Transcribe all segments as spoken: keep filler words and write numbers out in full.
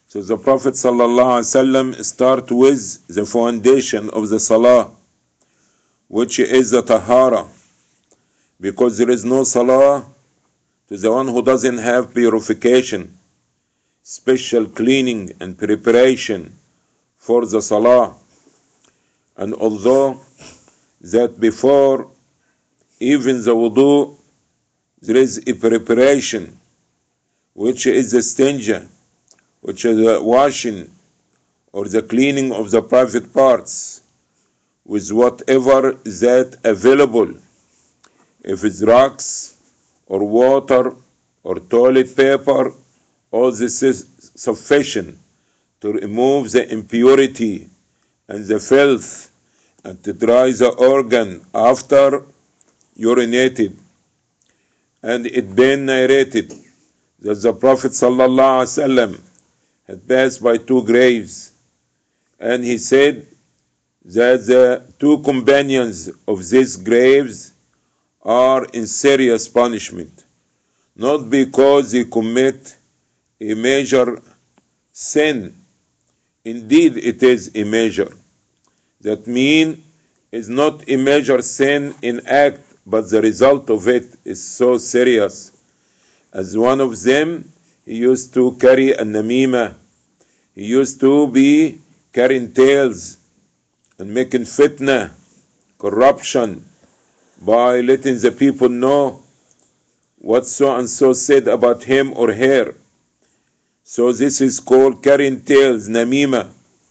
So the Prophet ﷺ start with the foundation of the Salah, which is the Tahara, because there is no Salah to the one who doesn't have purification, special cleaning and preparation for the Salah. And although that before even the Wudu, there is a preparation, which is the stinja, which is the washing or the cleaning of the private parts with whatever that available. If it's rocks or water or toilet paper, all this is sufficient to remove the impurity and the filth and to dry the organ after urinated. And it been narrated that the Prophet ﷺ had passed by two graves, and he said that the two companions of these graves are in serious punishment, not because they commit a major sin. Indeed, it is a major. That mean is not a major sin in act, but the result of it is so serious. As one of them, he used to carry a namima. He used to be carrying tales and making fitna, corruption, by letting the people know what so and so said about him or her. So this is called carrying tales, namima.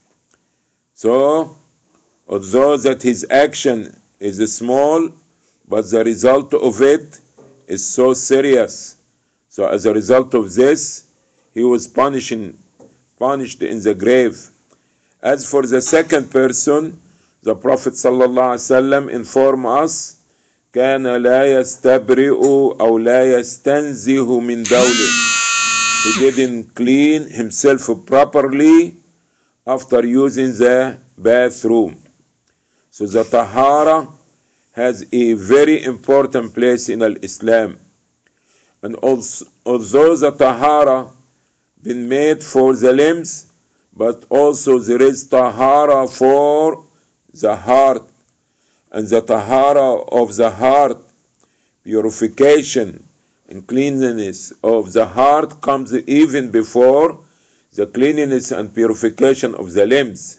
So, although that his action is small, but the result of it is so serious. So as a result of this, he was punishing, punished in the grave. As for the second person, the Prophet ﷺ informed us, كان لا يستبرئ أو لا يستنزه من دوله. He didn't clean himself properly after using the bathroom. So the Tahara has a very important place in Islam. And also, although the Tahara been made for the limbs, but also there is Tahara for the heart. And the Tahara of the heart, purification and cleanliness of the heart, comes even before the cleanliness and purification of the limbs.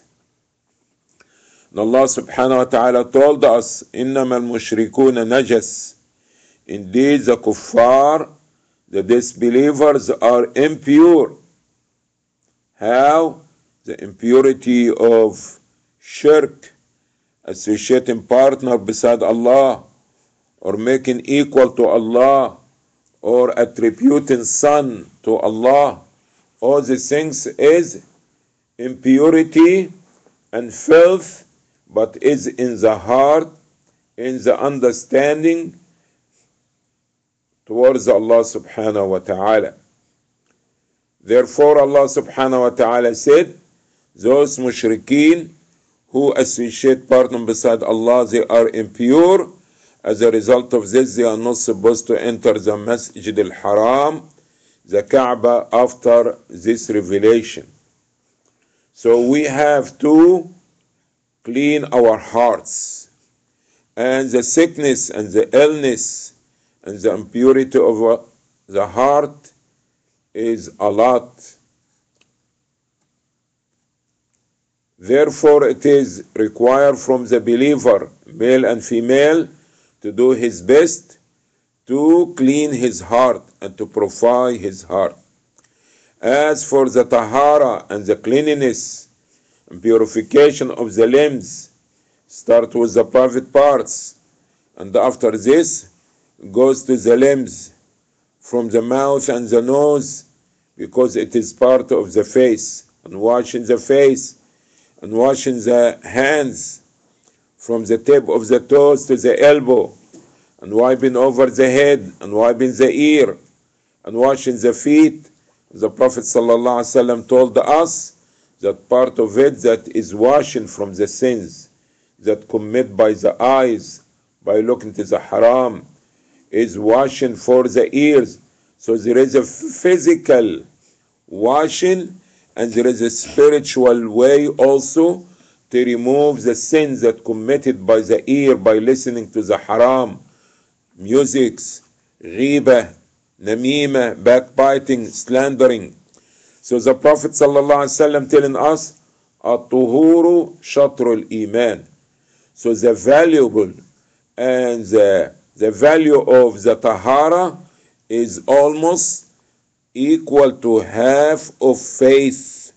And Allah subhanahu wa ta'ala told us, إِنَّمَا الْمُشْرِكُونَ نَجَسٌ. Indeed, the kuffar, the disbelievers, are impure. How? The impurity of shirk, associating partner beside Allah, or making equal to Allah, or attributing son to Allah. All these things is impurity and filth, but is in the heart, in the understanding towards Allah subhanahu wa ta'ala. Therefore Allah subhanahu wa ta'ala said, those mushrikeen who associate partner beside Allah, they are impure. As a result of this, they are not supposed to enter the Masjid al-Haram, the Kaaba, after this revelation. So we have to clean our hearts. And the sickness and the illness and the impurity of the heart is a lot. Therefore, it is required from the believer, male and female, to do his best to clean his heart and to purify his heart. As for the tahara and the cleanliness and purification of the limbs, start with the private parts, and after this goes to the limbs, from the mouth and the nose, because it is part of the face, and washing the face, and washing the hands from the tip of the toes to the elbow, and wiping over the head, and wiping the ear, and washing the feet. The Prophet ﷺ told us that part of it that is washing from the sins that commit by the eyes, by looking to the haram, is washing for the ears. So there is a physical washing and there is a spiritual way also to remove the sins that committed by the ear by listening to the haram, musics, ghiba, namima, backbiting, slandering. So the Prophet ﷺ telling us, at-tuhuru shatrul iman. So the valuable and the, the value of the tahara is almost equal to half of faith.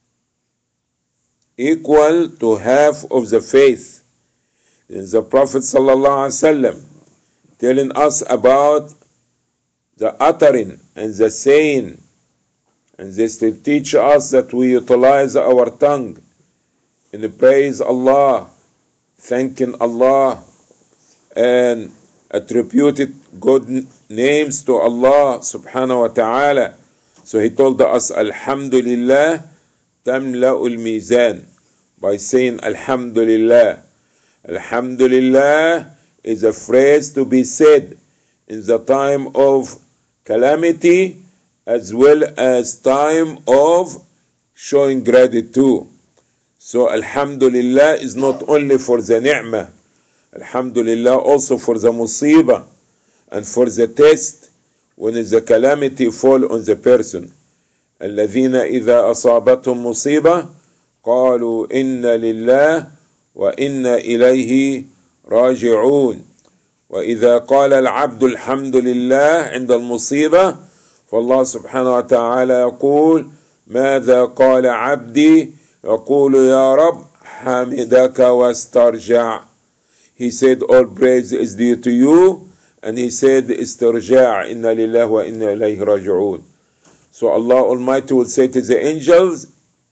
Equal to half of the faith. And the Prophet ﷺ telling us about the uttering and the saying, and this to teach us that we utilize our tongue in praise Allah, thanking Allah, and attributed good names to Allah subhanahu wa ta'ala. So he told us, Alhamdulillah tamla'ul mizan, by saying Alhamdulillah. Alhamdulillah is a phrase to be said in the time of calamity as well as time of showing gratitude. So Alhamdulillah is not only for the ni'mah, Alhamdulillah also for the musibah and for the test when the calamity fall on the person. الذين إذا أصابتهم مصيبة قالوا إنا لله وإنا إليه راجعون. وإذا قال العبد الحمد لله عند المصيبة فالله سبحانه وتعالى يقول ماذا قال عبدي يقول يا رب حمدك واسترجع. He said all praise is due to you, and he said استرجع إنا لله وإنا إليه راجعون. So Allah Almighty will say to the angels,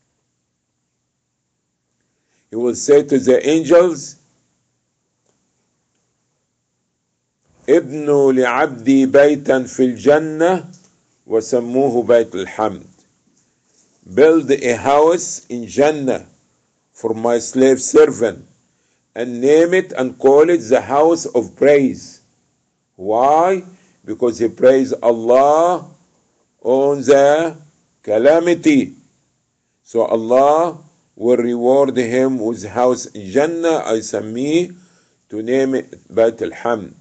He will say to the angels, ابنوا لعبدي بيتا في الجنة وسموه بيت الحمد. Build a house in Jannah for my slave servant and name it and call it the house of praise. Why? Because he praised Allah on the calamity. So Allah will reward him with house in Jannah, I sami, to name it Bayt al-Hamd.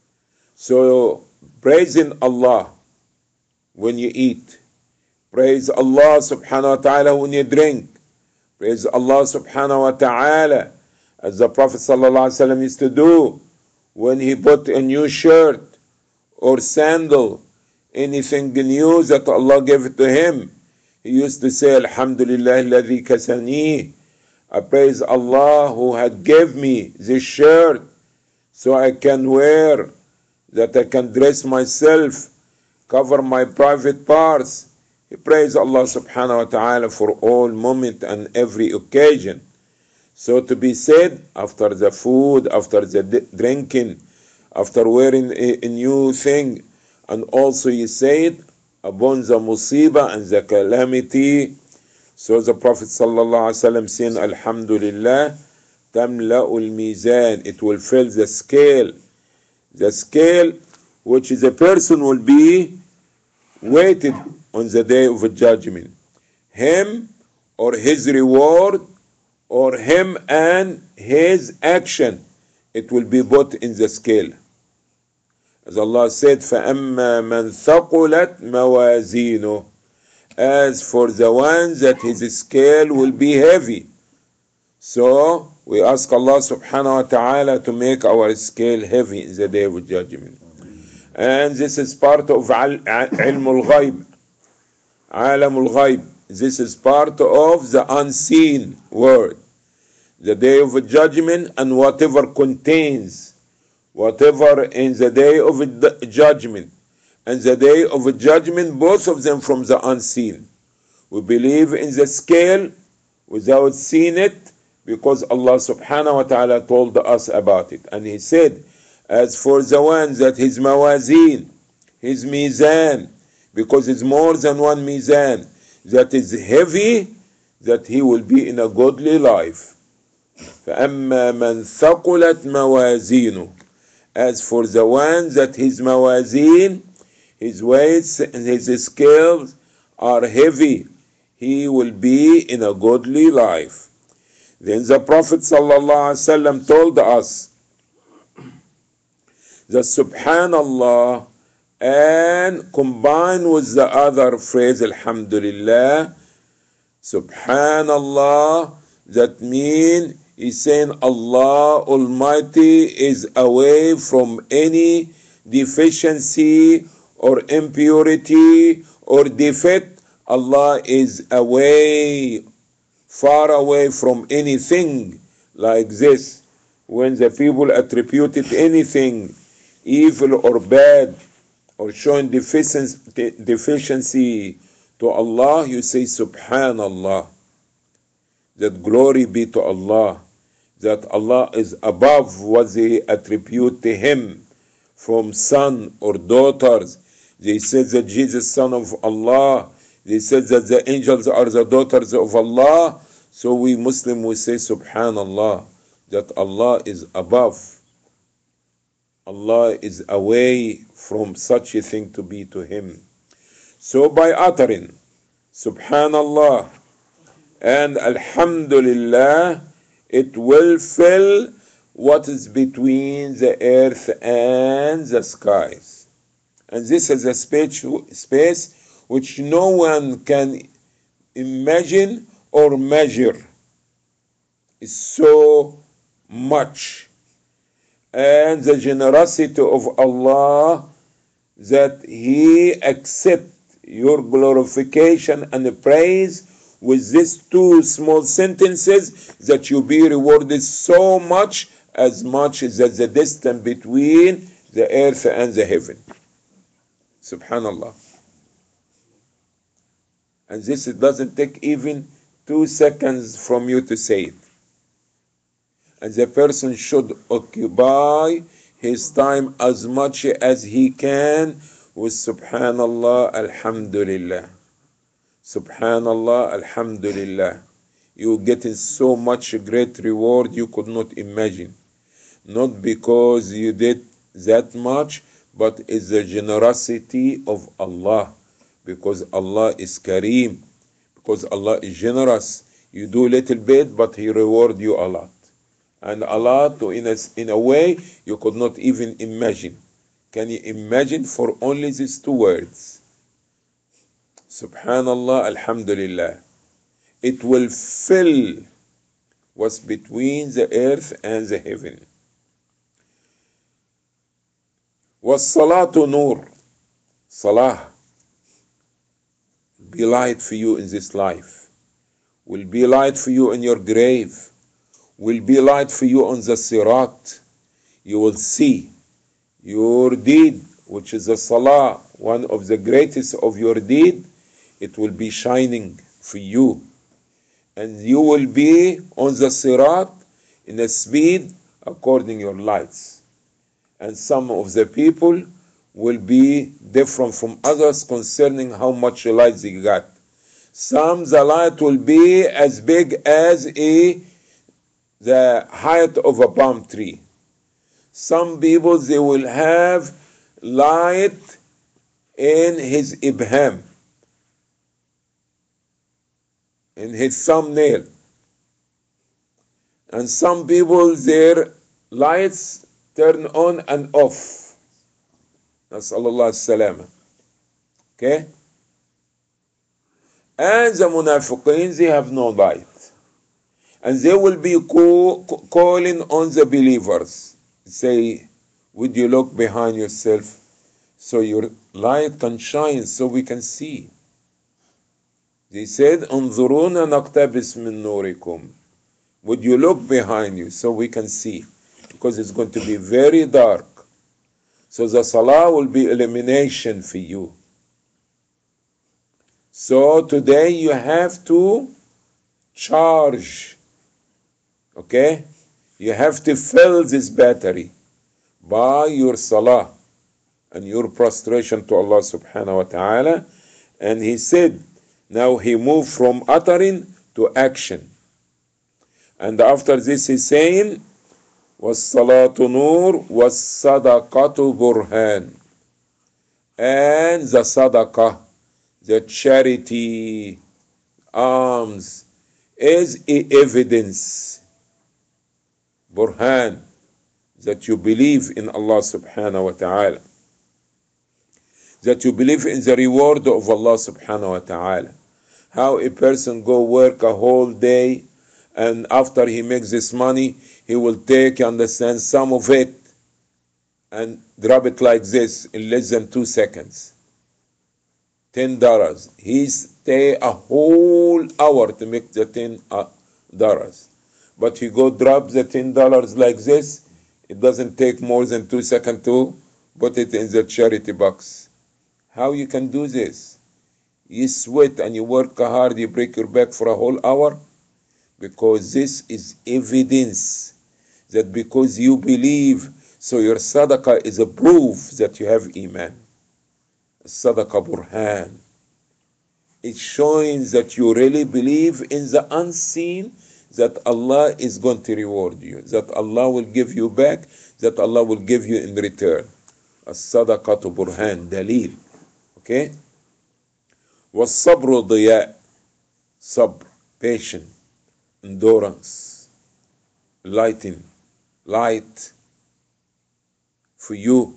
So praising Allah when you eat, praise Allah subhanahu wa ta'ala when you drink, praise Allah subhanahu wa ta'ala as the Prophet sallallahu alaihi wasallam used to do when he bought a new shirt or sandal, anything new that Allah gave it to him. He used to say, Alhamdulillah alladhi kasani. I praise Allah who had gave me this shirt so I can wear, that I can dress myself, cover my private parts. He praise Allah subhanahu wa ta'ala for all moment and every occasion. So to be said after the food, after the drinking, after wearing a, a new thing, and also you say it upon the musibah and the calamity. So the Prophet sallallahu alaihi wasallam saying, Alhamdulillah, tamla'ul mizan, it will fill the scale. The scale which the person will be weighted on the day of judgment. Him or his reward, or him and his action, it will be put in the scale. As Allah said, فَأَمَّا مَنْ ثَقُلَتْ مَوَازِينُهُ. As for the ones that his scale will be heavy. So we ask Allah subhanahu wa ta'ala to make our scale heavy in the day of judgment. And this is part of ilm al-ghayb. Alam al-ghayb. This is part of the unseen world. The day of judgment and whatever contains, whatever in the day of judgment and the day of judgment, both of them from the unseen. We believe in the scale without seeing it because Allah subhanahu wa ta'ala told us about it. And He said, as for the one that his mawazin, his mizan, because it's more than one mizan, that is heavy, that he will be in a godly life. فَأَمَّا مَنْ ثَقُلَتْ مَوَازِينُهُ. As for the one that his mawazin, his weights and his scales are heavy, he will be in a godly life. Then the Prophet ﷺ told us that Subhanallah and combined with the other phrase Alhamdulillah, Subhanallah, that means he's saying Allah Almighty is away from any deficiency or impurity or defect. Allah is away, far away from anything like this. When the people attributed anything evil or bad or showing deficiency, deficiency to Allah, you say Subhanallah. That glory be to Allah. That Allah is above what they attribute to Him from son or daughters. They said that Jesus son of Allah. They said that the angels are the daughters of Allah. So we Muslim we say Subhanallah. That Allah is above. Allah is away from such a thing to be to Him. So by uttering Subhanallah and Alhamdulillah, it will fill what is between the earth and the skies. And this is a space, space which no one can imagine or measure. It's so much. And the generosity of Allah that He accepts your glorification and praise with these two small sentences, that you be rewarded so much as much as the distance between the earth and the heaven. Subhanallah. And this it doesn't take even two seconds from you to say it. And the person should occupy his time as much as he can with Subhanallah, Alhamdulillah. Subhanallah, Alhamdulillah. You getting so much great reward you could not imagine. Not because you did that much, but it's the generosity of Allah. Because Allah is Kareem. Because Allah is generous. You do little bit, but He reward you a lot. And a lot in a, in a way you could not even imagine. Can you imagine for only these two words? Subhanallah, Alhamdulillah. It will fill what's between the earth and the heaven. Was-salatu nur. Salah be light for you in this life. Will be light for you in your grave. Will be light for you on the sirat. You will see your deed, which is the salah, one of the greatest of your deed. It will be shining for you. And you will be on the sirat in a speed according your lights. And some of the people will be different from others concerning how much light they got. Some, the light will be as big as a the height of a palm tree. Some people, they will have light in his ibham, in his thumbnail. And some people, their lights turn on and off. Nasallallahu as-salama. Okay? And the munafiqeen, they have no light. And they will be call, calling on the believers. Say, would you look behind yourself so your light can shine so we can see? They said, انظرونا نقتبس من نوركم. Would you look behind you so we can see? Because it's going to be very dark. So the salah will be illumination for you. So today you have to charge. Okay? You have to fill this battery by your salah and your prostration to Allah subhanahu wa ta'ala. And he said, now he moved from uttering to action. And after this he's saying, was-salatu nur, was-sadaqatu burhan. And the sadaqah, the charity, alms as a evidence, burhan, that you believe in Allah subhanahu wa ta'ala, that you believe in the reward of Allah subhanahu wa ta'ala. How a person go work a whole day, and after he makes this money, he will take, you understand, some of it and drop it like this in less than two seconds. Ten dollars. He stay a whole hour to make the ten dollars. But he go drop the ten dollars like this. It doesn't take more than two seconds to put it in the charity box. How you can do this? You sweat and you work hard, you break your back for a whole hour? Because this is evidence that because you believe, so your sadaqah is a proof that you have iman. Sadaqah burhan. It shows that you really believe in the unseen, that Allah is going to reward you, that Allah will give you back, that Allah will give you in return. As-sadaqatu burhan, dalil. Okay? Was-sabru diya. Sabr, patient, endurance, lighting, light for you.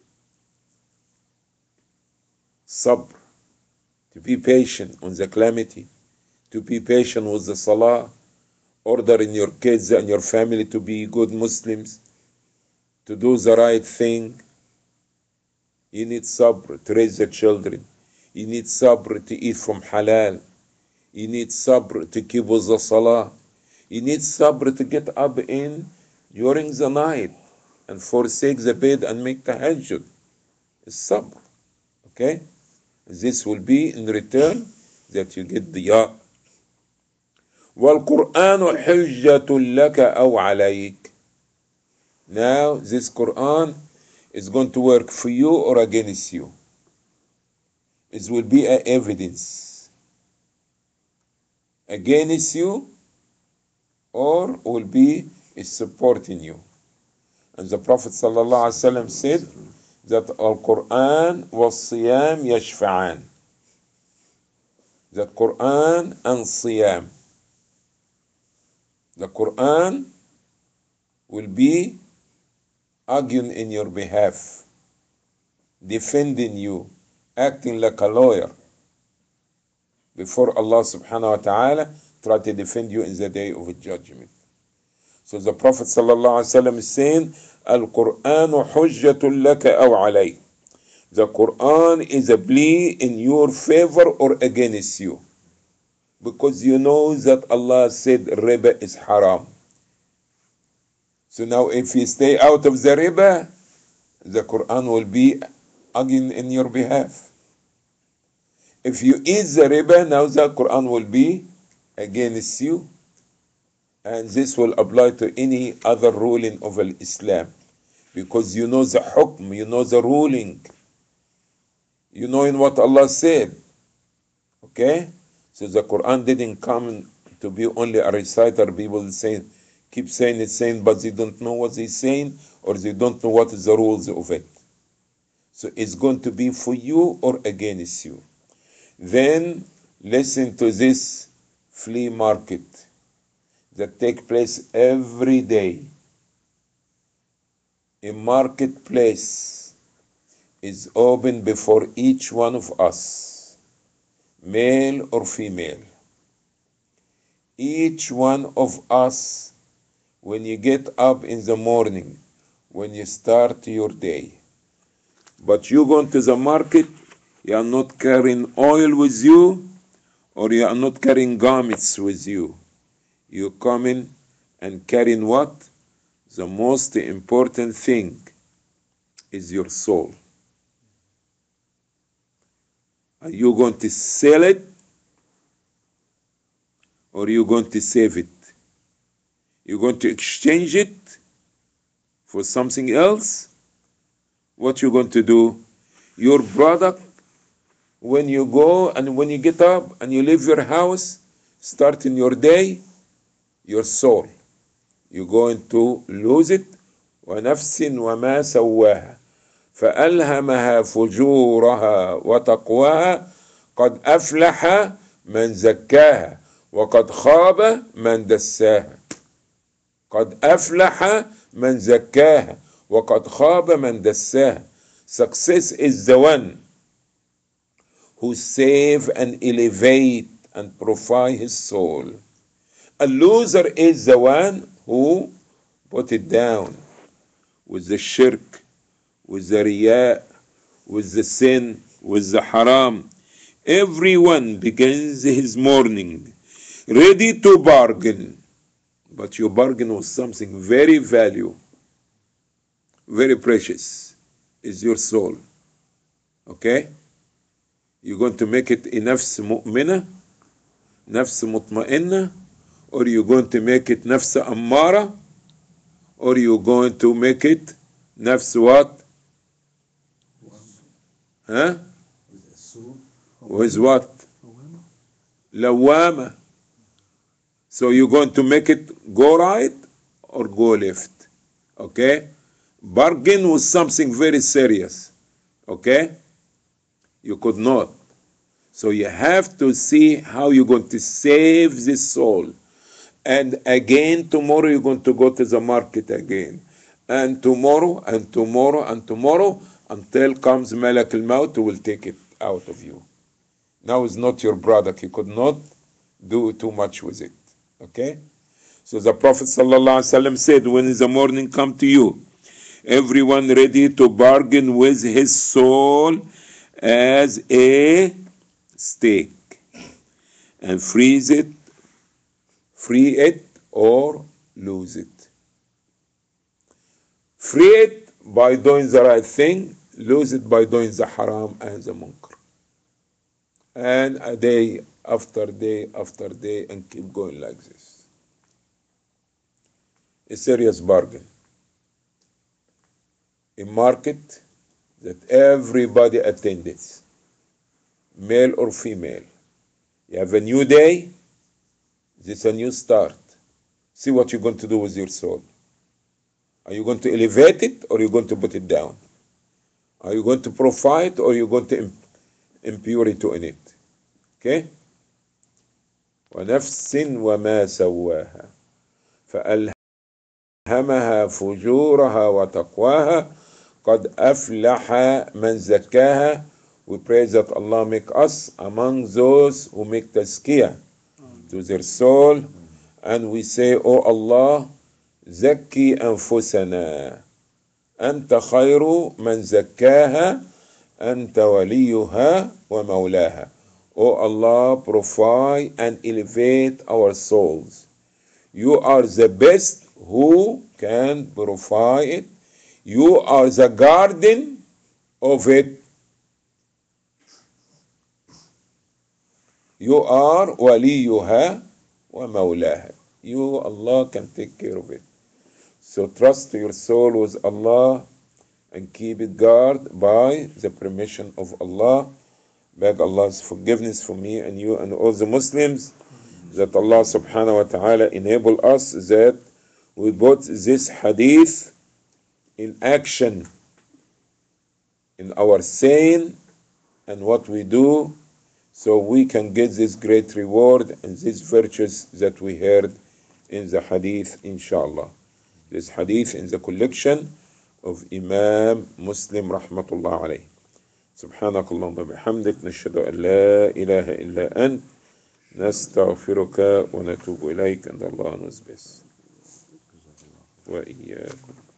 Sabr, to be patient on the calamity, to be patient with the salah, ordering your kids and your family to be good Muslims, to do the right thing. You need sabr to raise the children. You need sabr to eat from halal. You need sabr to keep with the salah. You need sabr to get up in during the night and forsake the bed and make tahajjud. It's sabr. Okay? This will be in return that you get diya. وَالْقُرْآنُ حُجَّةٌ لَكَ أَوْ عَلَيْكَ. Now this Quran is going to work for you or against you. It will be an evidence against you or will be supporting you. And the Prophet sallallahu alaihi wasallam said that Al-Quran was-Siyam yashfa'an. The Quran and Siyam. The Quran will be arguing in your behalf, defending you, acting like a lawyer before Allah subhanahu wa ta'ala, try to defend you in the day of judgment. So the Prophet sallallahu alaihi wasallam is saying, Al-Qur'anu hujjatun laka aw alayk. The Quran is a plea in your favor or against you. Because you know that Allah said riba is haram. So now if you stay out of the riba, the Quran will be arguing in your behalf. If you eat the riba, now the Quran will be against you. And this will apply to any other ruling of Islam. Because you know the hukm, you know the ruling. You know in what Allah said. Okay? So the Quran didn't come to be only a reciter. People say, keep saying it's saying, but they don't know what they're saying, or they don't know what is the rules of it. So it's going to be for you or against you. Then listen to this flea market that take place every day. A marketplace is open before each one of us, male or female. Each one of us, when you get up in the morning, when you start your day, but you go to the market, you are not carrying oil with you, or you are not carrying garments with you. You come in and carrying what? The most important thing is your soul. Are you going to sell it, or are you going to save it? You're going to exchange it for something else? What you going to do? Your product, when you go and when you get up and you leave your house, starting your day, your soul, you're going to lose it. وَنَفْسٍ وَمَا سَوَّاهَا فَأَلْهَمَهَا فُجُورَهَا وَتَقْوَاهَا قَدْ أَفْلَحَ من زكاها وقد خاب من دساها. قد أفلح من زكاها وقد خاب من دساها. Success is the one who save and elevate and purify his soul. A loser is the one who put it down with the shirk, with the riya, with the sin, with the haram. Everyone begins his morning ready to bargain, but you bargain with something very valuable, very precious, is your soul. Okay? You're going to make it a nafs mu'mina, nafs mutma'inna, or you're going to make it nafs ammara, or you're going to make it nafs what? Huh? With what? Lawama. So you're going to make it go right or go left. Okay? Bargain with something very serious. Okay? You could not. So you have to see how you're going to save this soul. And again, tomorrow you're going to go to the market again. And tomorrow, and tomorrow, and tomorrow, until comes Malak al-Maut who will take it out of you. Now it's not your product. You could not do too much with it. Okay? So the Prophet ﷺ said, when the morning come to you, everyone ready to bargain with his soul as a stake, and freeze it, free it, or lose it. Free it by doing the right thing, lose it by doing the haram and the munkar. And a day after day after day, and keep going like this. A serious bargain. A market that everybody attended, male or female. You have a new day, this is a new start. See what you're going to do with your soul. Are you going to elevate it, or are you going to put it down? Are you going to profit, or are you going to impure it in it? Okay? وَنَفْسٍ وَمَا سَوَّاهَا فَأَلْهَمَهَا فُجُورَهَا وَتَقْوَاهَا قَدْ أَفْلَحَ مَنْ زَكَّاهَا. We pray that Allah make us among those who make tazkiyah to their soul. And we say, Oh Allah, زكي أنفسنا أنت خير من زكاها أنت وليها ومولاها. Oh Allah, purify and elevate our souls. You are the best who can purify it. You are the guardian of it. You are waliyuha wa mawlaha. You, Allah, can take care of it. So trust your soul with Allah and keep it guarded by the permission of Allah. Beg Allah's forgiveness for me and you and all the Muslims, that Allah subhanahu wa ta'ala enable us that we put this hadith in action in our saying and what we do, so we can get this great reward and these virtues that we heard in the hadith, inshallah. This hadith in the collection of Imam Muslim rahmatullah alayhi. سبحانك اللهم وبحمدك نشهد أن لا إله إلا أنت نستغفرك ونتوب إليك. And Allah knows best. وإياكم.